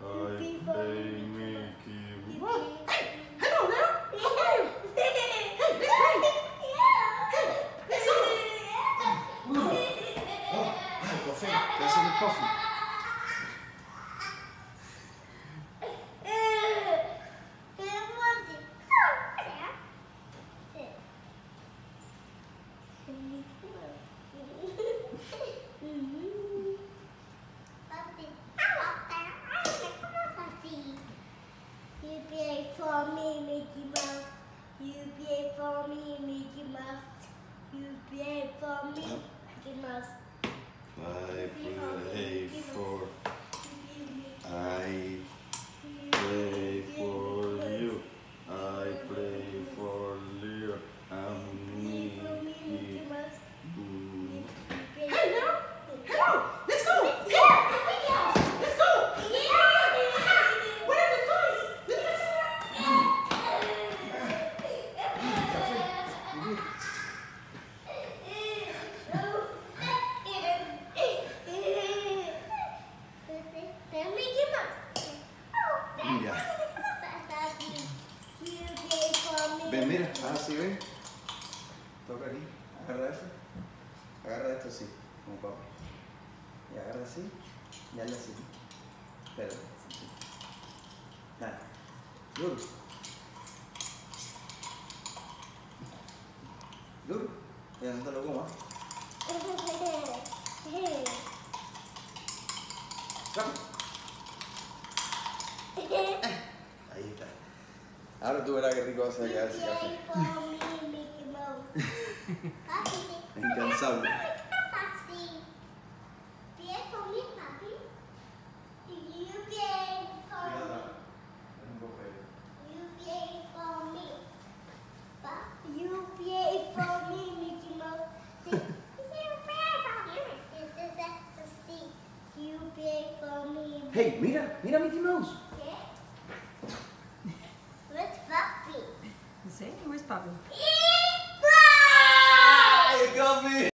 I play Mickey Mouse. Hey, hello now. Hey, let's play. Let's go. Hey, coffee. There's some coffee. You play for me, Mickey Mouse. You play for me, Mickey Mouse. You play for me, Mickey Mouse. I play for you. I play for Leo. I'm Mickey Mouse. Hey now. Hello. Let's go. Let's go. Where are the toys? Ven, mira, así ven. Toca aquí, agarra eso. Agarra esto así, como papá. Y agarra así, y hazle así. Espera, así. Dale. Duro. Duro. Ya no te lo comas. Rápido. Ahí está. Ahora tú verás qué rico va a ser ese café. Incansable. Hey, mira Mickey Mouse. Where's Puppy? You say? Where's Puppy?